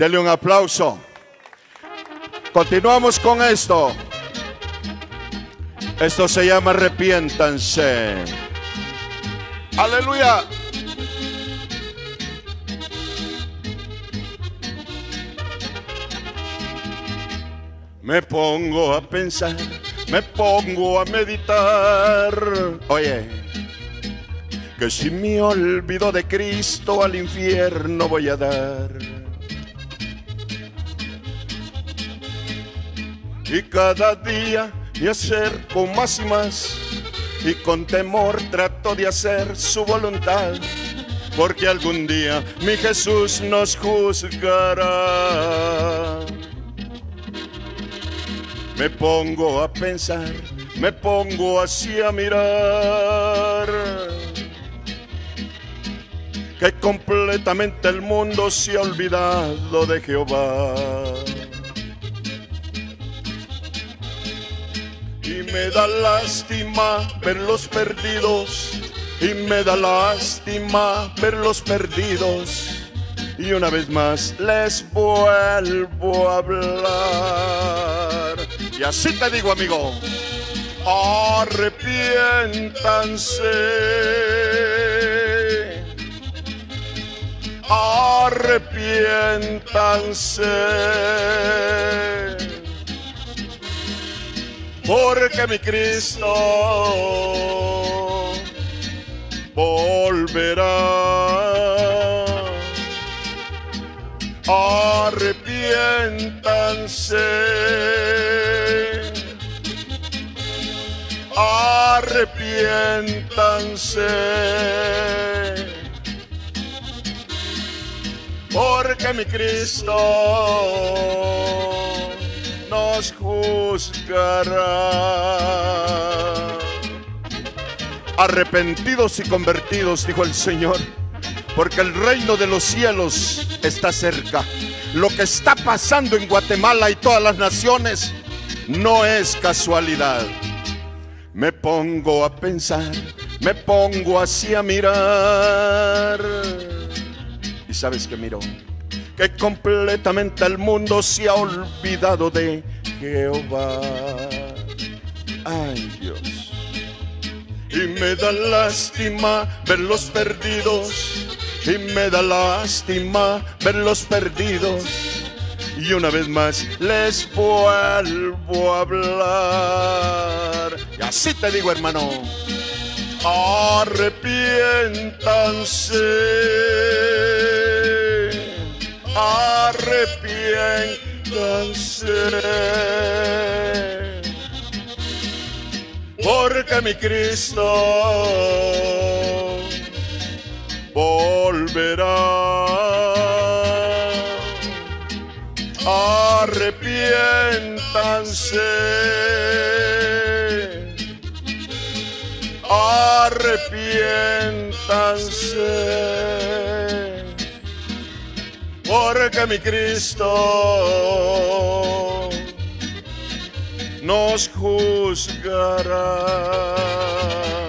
Denle un aplauso. Continuamos con esto. Esto se llama arrepiéntanse. Aleluya. Me pongo a pensar, me pongo a meditar. Oye, que si me olvido de Cristo al infierno voy a dar. Y cada día me acerco más y más, y con temor trato de hacer su voluntad, porque algún día mi Jesús nos juzgará. Me pongo a pensar, me pongo así a mirar, que completamente el mundo se ha olvidado de Jehová. Y me da lástima verlos perdidos, y me da lástima verlos perdidos. Y una vez más les vuelvo a hablar. Y así te digo, amigo, arrepiéntanse, arrepiéntanse, porque mi Cristo volverá. Arrepiéntanse, arrepiéntanse, porque mi Cristo nos juzgará. Arrepentidos y convertidos, dijo el Señor, porque el reino de los cielos está cerca. Lo que está pasando en Guatemala y todas las naciones no es casualidad. Me pongo a pensar, me pongo así a mirar. ¿Y sabes qué miro? Que completamente el mundo se ha olvidado de Jehová. Ay, Dios. Y me da lástima verlos perdidos, y me da lástima verlos perdidos. Y una vez más les vuelvo a hablar. Y así te digo, hermano, arrepiéntanse, arrepiéntanse, porque mi Cristo volverá. Arrepiéntanse, arrepiéntanse, porque mi Cristo nos juzgará.